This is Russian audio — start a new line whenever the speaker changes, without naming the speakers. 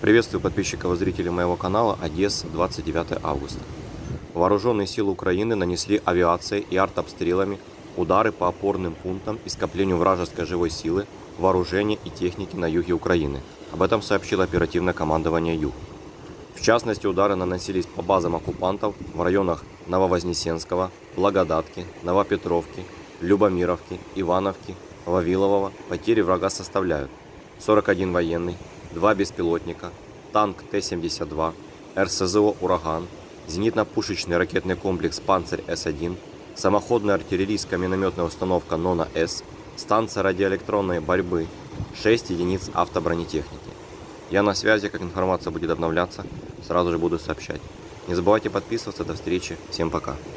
Приветствую подписчиков и зрителей моего канала Одесса, 29 августа. Вооруженные силы Украины нанесли авиацией и артобстрелами удары по опорным пунктам и скоплению вражеской живой силы, вооружения и техники на юге Украины. Об этом сообщило оперативное командование «Юг». В частности, удары наносились по базам оккупантов в районах Нововознесенского, Благодатки, Новопетровки, Любомировки, Ивановки, Вавилового. Потери врага составляют 41 военный, 2 беспилотника, танк Т-72, РСЗО «Ураган», зенитно-пушечный ракетный комплекс «Панцирь-С-1», самоходная артиллерийская минометная установка «Нона-С», станция радиоэлектронной борьбы, 6 единиц автобронетехники. Я на связи, как информация будет обновляться, сразу же буду сообщать. Не забывайте подписываться, до встречи, всем пока.